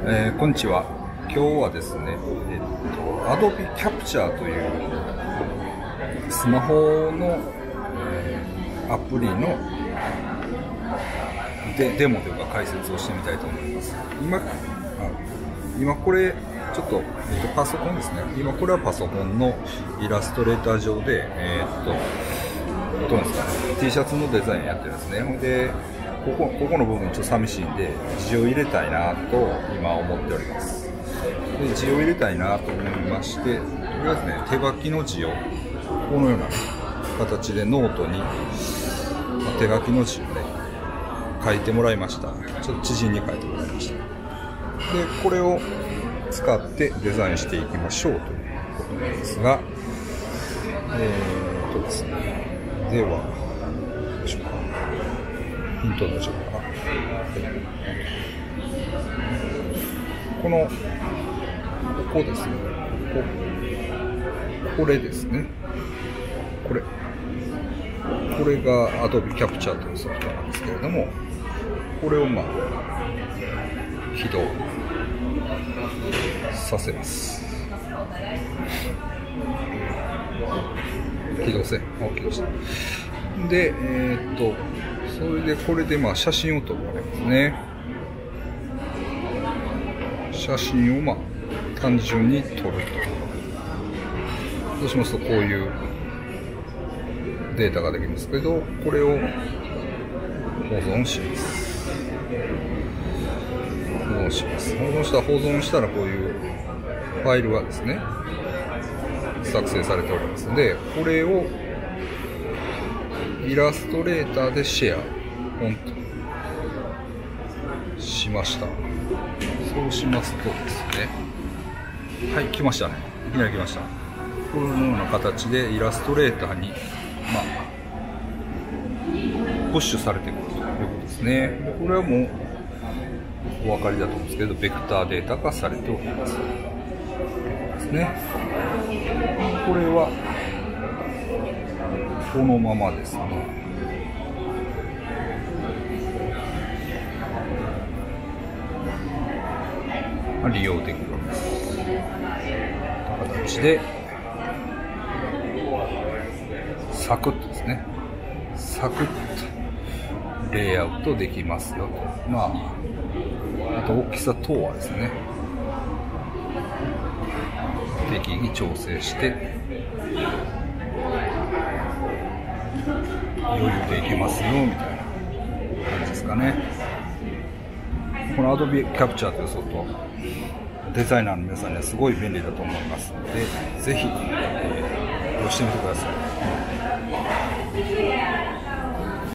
こんにちは。今日はですね、Adobe Capture というスマホの、アプリのデモというか解説をしてみたいと思います。今これちょっと、パソコンですね。今これはパソコンのイラストレーター上で、どうですかね、T シャツのデザインやってるんですね。でここの部分ちょっと寂しいんで字を入れたいなと今思っております。で字を入れたいなと思いまして、とりあえずね、手書きの字をこのような形でノートに手書きの字をね書いてもらいました。ちょっと知人に書いてもらいました。でこれを使ってデザインしていきましょうということなんですが、ですね、ではどうしようか、ヒントの字かな。ここですね、これですね、これが Adobe Capture というソフトなんですけれども、これを起動させます。起動せん。起動した。で、それでこれで写真を撮るわけですね。写真を単純に撮ると。そうしますとこういうデータができるんですけど、これを保存します。保存したらこういうファイルがですね作成されておりますので、これをイラストレーターでシェアポンとしました。そうしますとですね、はい、来ましたね。いきなり来ました。このような形でイラストレーターにプッシュされていくということですね。これはもうお分かりだと思うんですけど、ベクターデータ化されております。ですね。これはこのままですね。利用できるわけです。形でサクッとですね、サクッとレイアウトできますよと。あと大きさ等はですね、適宜調整して余裕でいけますよみたいな感じですかね。この Adobe Capture というソフト、デザイナーの皆さんにはすごい便利だと思いますので、ぜひ、してみてください。